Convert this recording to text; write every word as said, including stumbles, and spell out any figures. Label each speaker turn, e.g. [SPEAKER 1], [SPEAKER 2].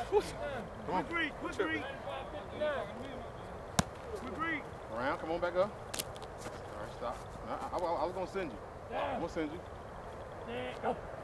[SPEAKER 1] Come on.
[SPEAKER 2] Quick, quick, quick. Quick,
[SPEAKER 1] Around, come on back up. All right, stop. I, I, I was going to send you. I'm going to send you.